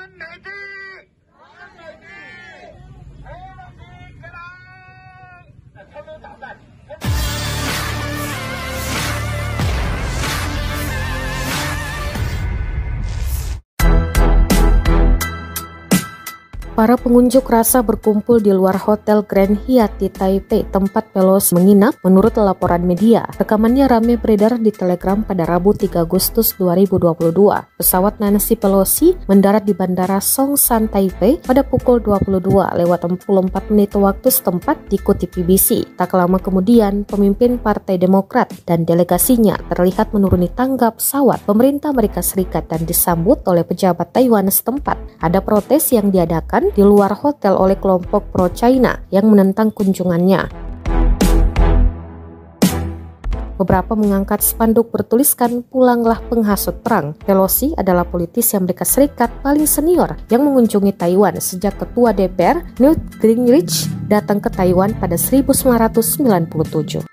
Para pengunjuk rasa berkumpul di luar Hotel Grand Hyatt di Taipei, tempat Pelosi menginap, menurut laporan media. Rekamannya ramai beredar di Telegram pada Rabu 3 Agustus 2022. Pesawat Nancy Pelosi mendarat di Bandara Songshan Taipei pada pukul 22:44 waktu setempat, dikutip BBC. Tak lama kemudian, pemimpin Partai Demokrat dan delegasinya terlihat menuruni tangga pesawat pemerintah Amerika Serikat dan disambut oleh pejabat Taiwan setempat. Ada protes yang diadakan di luar hotel oleh kelompok pro-China yang menentang kunjungannya. Beberapa mengangkat spanduk bertuliskan "Pulanglah penghasut perang". Pelosi adalah politisi Amerika Serikat paling senior yang mengunjungi Taiwan sejak Ketua DPR Newt Gingrich datang ke Taiwan pada 1997.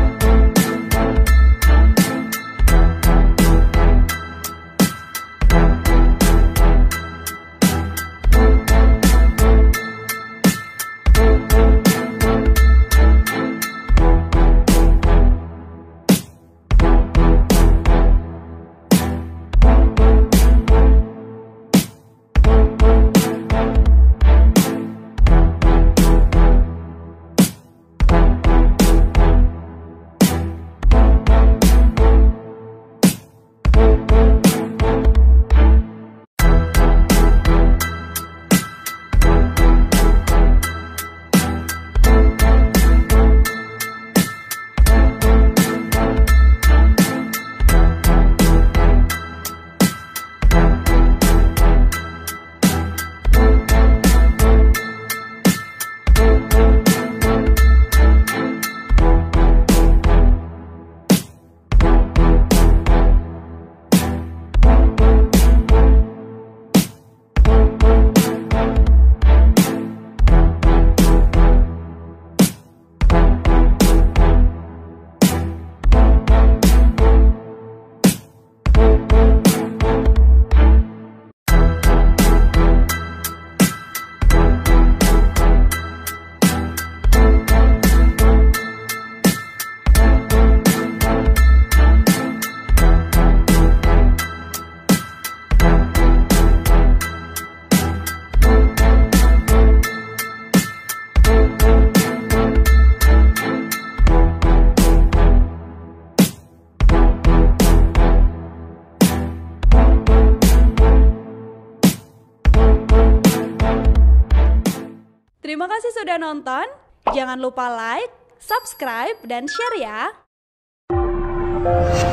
Terima kasih sudah nonton. Jangan lupa like, subscribe, dan share ya.